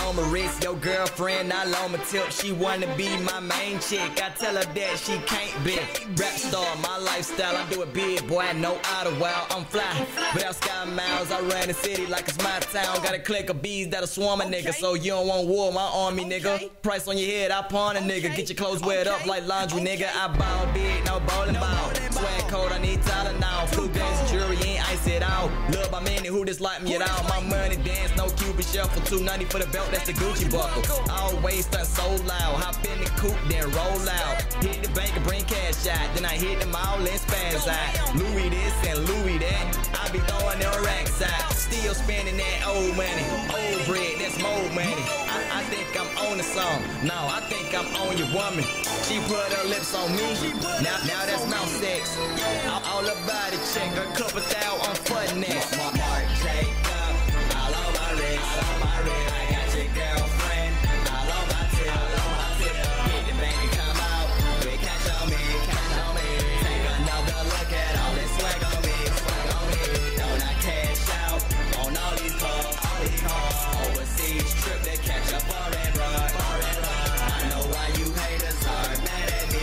on my wrist, your girlfriend all on my tip. She wanna be my main chick. I tell her that she can't be. Rap star, my lifestyle, I do it big, boy. I know out of wild, I'm fly. Without sky miles, I run the city like it's my town. Got a clique of bees that'll swarm a nigga, so you don't want war, my army, nigga. Price on your head, I pawn a nigga. Get your clothes wet up like laundry, nigga. I ball big, no bowling ball. Swag cold, I need Tylenol. Flu days, jury ain't ice it out. Love by many who dislike me at all. My money dance, no Cuban shuffle. $290 for the belt, that's the Gucci buckle. Always stunt so loud. Hop in the coupe, then roll out. Hit the bank and bring cash out. Then I hit them all and spaz out. Louis this and Louis that. I be throwing them racks out. Still spending that old money. Old bread, that's more money. I think I'm on the song. No, I think I'm on your woman. She put her lips on me. Now that's mouth sex. All about it, check. A couple thou on foot next. Mark Jacob, all on my wrist, all on my wrist. I got your girlfriend, all on my tip, all on my tip. Get the bank and come out, we cash on me, cash on me. Take another look at all this swag on me, swag on me. Don't I cash out on all these cars, all these cars. Overseas trip to catch a foreign ride, foreign ride. I know why you haters are mad at me,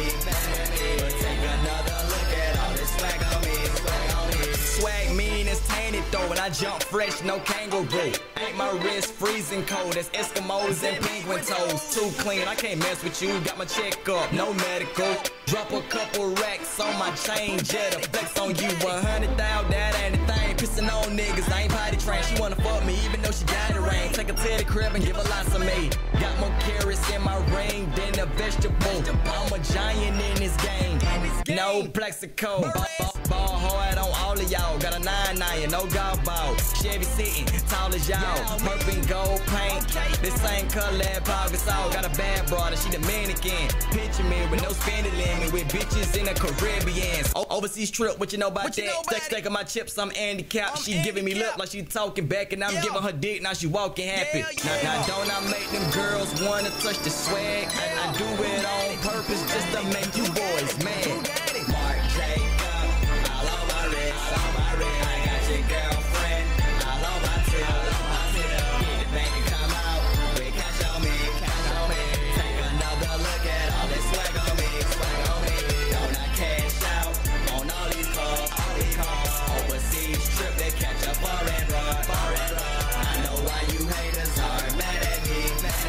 but take another look at all this swag on me, swag on me. Swag mean it's tainted though, and I jump fresh, no kangaroo. Ain't my wrist freezing cold, that's Eskimos and penguin toes. Too clean, I can't mess with you, got my check up, no medical. Drop a couple racks on my chain, jet a flex on you. 100,000, that ain't a thing. Pissing on niggas, I ain't potty trained. She wanna fuck me even though she got it rain. Take her to the crib and give her lots of me. Got more carrots in my ring than a vegetable. I'm a giant in this game, no plexico. Ball hard on all of y'all. Got a 9-9, no golf ball. Chevy sitting, tall as y'all. Purple and gold paint, this same color as Paul Gasol. Got a bad brother, she Dominican. Picture me with no spending limit, with bitches in the Caribbean. Overseas trip, what you know about that? Stacking my chips, I'm handicapped. She giving me lip like she talking back, and I'm giving her dick, now she walking happy. Now don't I make them girls wanna touch the swag? I do it on purpose just to make you boys mad. Mark Jacob, all on my wrist, all on my wrist. I got your girlfriend, all on my tip, all on my tip. Get the bank and come out, we cash on me, cash on me. Take another look at all this swag on me, swag on me. Don't I cash out on all these cars, all these cars. Overseas trip to catch a foreign ride, foreign ride. I know why you haters are mad at me,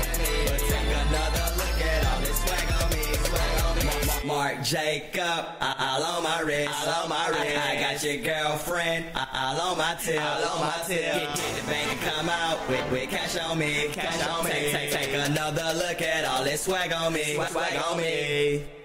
but take another look at all this swag on me, swag on me. Mark Jacob, all on my wrist, all on my wrist. I got your girlfriend, all on my tip, all on my tip. Get the bank and come out with cash on me, cash on me. Take another look at all this swag on me, swag on me.